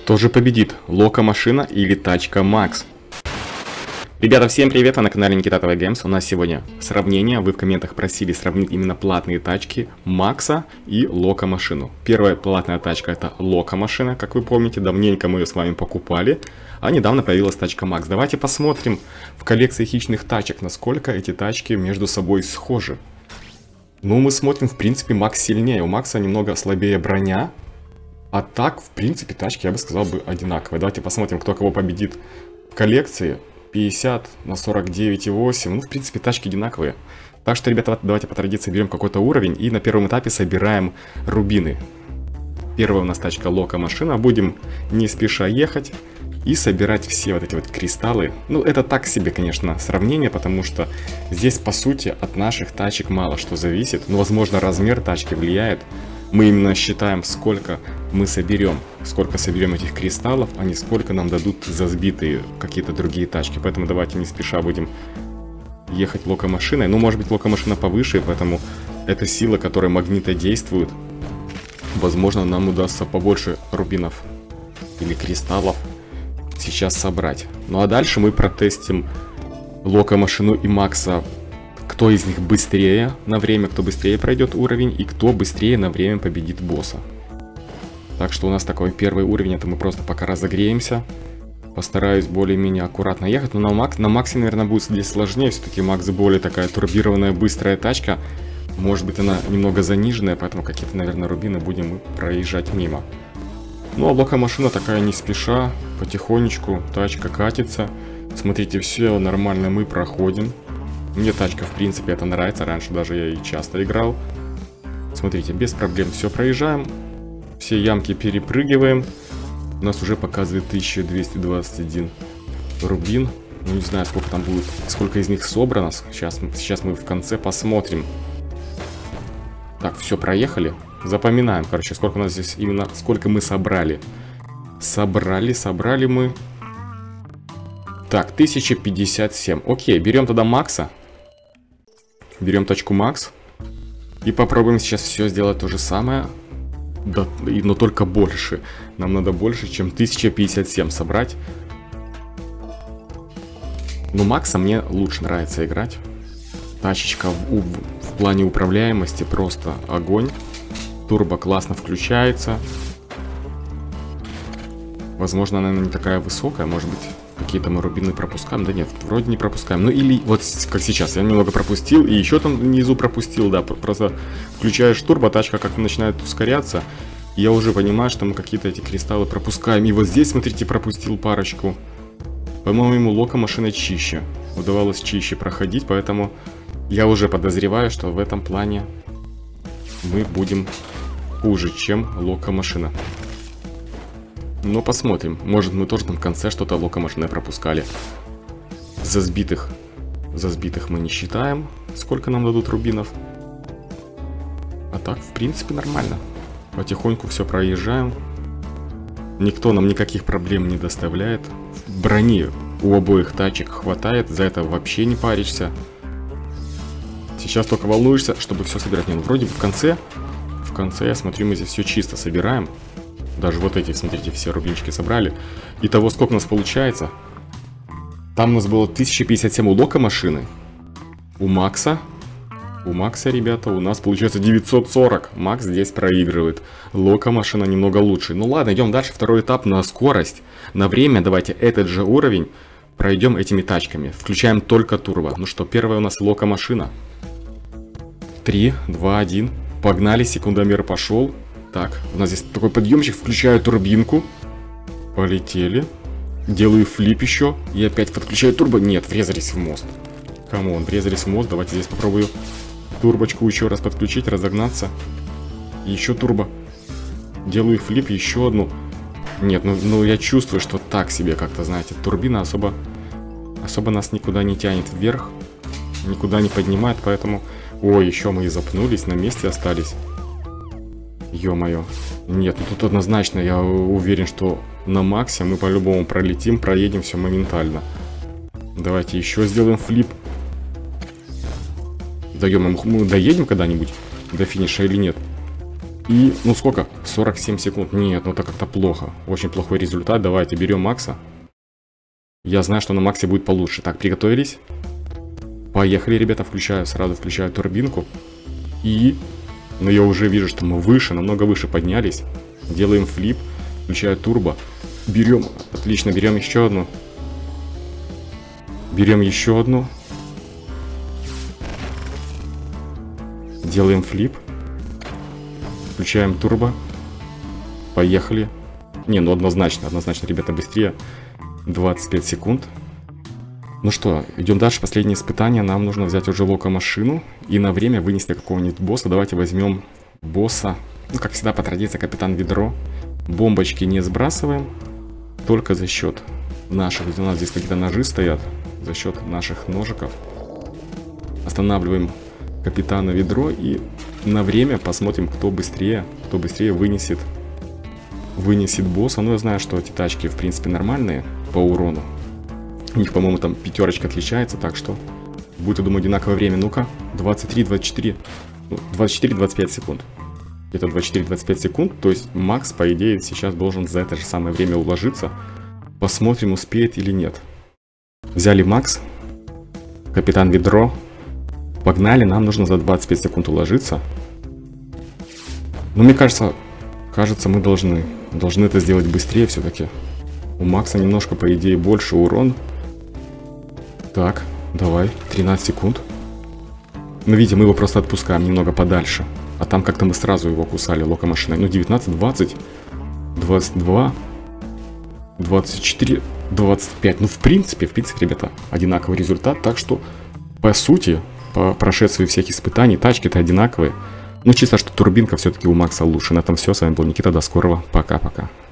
Кто же победит, Локо-машина или тачка Макс? Ребята, всем привет, вы на канале Никита ТВ Games. У нас сегодня сравнение, вы в комментах просили сравнить именно платные тачки Макса и Локо-машину. Первая платная тачка — это Локо-машина, как вы помните, давненько мы ее с вами покупали, а недавно появилась тачка Макс. Давайте посмотрим в коллекции хищных тачек, насколько эти тачки между собой схожи. Ну, мы смотрим, в принципе, Макс сильнее, у Макса немного слабее броня. А так, в принципе, тачки, я бы сказал, бы одинаковые. Давайте посмотрим, кто кого победит в коллекции. 50 на 49,8. Ну, в принципе, тачки одинаковые. Так что, ребята, давайте по традиции берем какой-то уровень и на первом этапе собираем рубины. Первая у нас тачка Локо-машина. Будем не спеша ехать и собирать все вот эти вот кристаллы. Ну, это так себе, конечно, сравнение, потому что здесь, по сути, от наших тачек мало что зависит. Ну, возможно, размер тачки влияет. Мы именно считаем, сколько мы соберем, сколько соберем этих кристаллов, а не сколько нам дадут за сбитые какие-то другие тачки. Поэтому давайте не спеша будем ехать Локо-машиной. Ну, может быть, Локо-машина повыше, поэтому это сила, которая магнитодействует. Возможно, нам удастся побольше рубинов или кристаллов сейчас собрать. Ну, а дальше мы протестим Локо-машину и Макса. Кто из них быстрее на время, кто быстрее пройдет уровень и кто быстрее на время победит босса. Так что у нас такой первый уровень, это мы просто пока разогреемся. Постараюсь более-менее аккуратно ехать, но на Максе, наверное, будет здесь сложнее. Все-таки Макс более такая турбированная, быстрая тачка. Может быть, она немного заниженная, поэтому какие-то, наверное, рубины будем проезжать мимо. Ну, а Локо-машина такая не спеша, потихонечку, тачка катится. Смотрите, все нормально мы проходим. Мне тачка, в принципе, это нравится. Раньше даже я и часто играл. Смотрите, без проблем все проезжаем. Все ямки перепрыгиваем. У нас уже показывает 1221 рубин. Ну, не знаю, сколько там будет, сколько из них собрано. Сейчас мы в конце посмотрим. Так, все, проехали. Запоминаем, короче, сколько у нас здесь именно, сколько мы собрали. Собрали мы. Так, 1057. Окей, берем тогда Макса. Берем тачку Макс. И попробуем сейчас все сделать то же самое. Да, но только больше. Нам надо больше, чем 1057 собрать. Но Макса мне лучше нравится играть. Тачечка в плане управляемости просто огонь. Турбо классно включается. Возможно, она не такая высокая, может быть. Какие-то мы рубины пропускаем. Да нет, вроде не пропускаем. Ну или вот как сейчас, я немного пропустил. И еще там внизу пропустил, да. Просто включаешь турбо, тачка как-то начинает ускоряться. И я уже понимаю, что мы какие-то эти кристаллы пропускаем. И вот здесь, смотрите, пропустил парочку. По-моему, Локо-машина чище. Удавалось чище проходить, поэтому я уже подозреваю, что в этом плане мы будем хуже, чем Локо-машина. Но посмотрим. Может, мы тоже там в конце что-то Локо-машиной пропускали. За сбитых мы не считаем, сколько нам дадут рубинов. А так, в принципе, нормально. Потихоньку все проезжаем. Никто нам никаких проблем не доставляет. Брони у обоих тачек хватает, за это вообще не паришься. Сейчас только волнуешься, чтобы все собирать. Не, ну, вроде бы в конце, я смотрю, мы здесь все чисто собираем. Даже вот эти, смотрите, все рубинчики собрали. Итого, сколько у нас получается? Там у нас было 1057 у Локо-машины. У Макса, ребята, у нас получается 940. Макс здесь проигрывает. Локо-машина немного лучше. Ну ладно, идем дальше. Второй этап на скорость. На время давайте этот же уровень пройдем этими тачками. Включаем только турбо. Ну что, первая у нас Локо-машина. 3, 2, 1. Погнали, секундомер пошел. Так, у нас здесь такой подъемчик, включаю турбинку. Полетели. Делаю флип еще. И опять подключаю турбо. Нет, врезались в мост. Камон, врезались в мост. Давайте здесь попробую турбочку еще раз подключить, разогнаться. Еще турбо. Делаю флип, еще одну. Нет, ну я чувствую, что так себе как-то, знаете, турбина особо нас никуда не тянет вверх. Никуда не поднимает, поэтому... Ой, еще мы и запнулись, на месте остались. Ё-моё. Нет, ну тут однозначно я уверен, что на Максе мы по-любому пролетим, проедем все моментально. Давайте еще сделаем флип. Да ё-моё, мы доедем когда-нибудь до финиша или нет? И, ну сколько? 47 секунд. Нет, ну это как-то плохо. Очень плохой результат. Давайте берем Макса. Я знаю, что на Максе будет получше. Так, приготовились. Поехали, ребята. Сразу включаю турбинку. И... Но я уже вижу, что мы выше, намного выше поднялись. Делаем флип. Включаю турбо. Берем. Отлично, берем еще одну. Берем еще одну. Делаем флип. Включаем турбо. Поехали. Не, ну однозначно, ребята, быстрее. 25 секунд. Ну что, идем дальше. Последнее испытание. Нам нужно взять уже локомашину и на время вынести какого-нибудь босса. Давайте возьмем босса. Ну, как всегда, по традиции, капитан Ведро. Бомбочки не сбрасываем. Только за счет наших... У нас здесь какие-то ножи стоят. За счет наших ножиков. Останавливаем капитана Ведро и на время посмотрим, кто быстрее вынесет босса. Ну, я знаю, что эти тачки, в принципе, нормальные по урону. У них, по-моему, там пятерочка отличается, так что будет, я думаю, одинаковое время. Ну-ка, 23-24, 24-25 секунд. Где-то 24-25 секунд, то есть Макс, по идее, сейчас должен за это же самое время уложиться. Посмотрим, успеет или нет. Взяли Макс, капитан Ведро. Погнали, нам нужно за 25 секунд уложиться. Но мне кажется, мы должны это сделать быстрее все-таки. У Макса немножко, по идее, больше урон. Так, давай, 13 секунд. Ну, видите, мы его просто отпускаем немного подальше. А там как-то мы сразу его кусали локомашиной. Ну, 19, 20, 22, 24, 25. Ну, в принципе, ребята, одинаковый результат. Так что, по сути... По прошествии всех испытаний тачки-то одинаковые. Ну, чисто, что турбинка все-таки у Макса лучше. На этом все. С вами был Никита. До скорого. Пока-пока.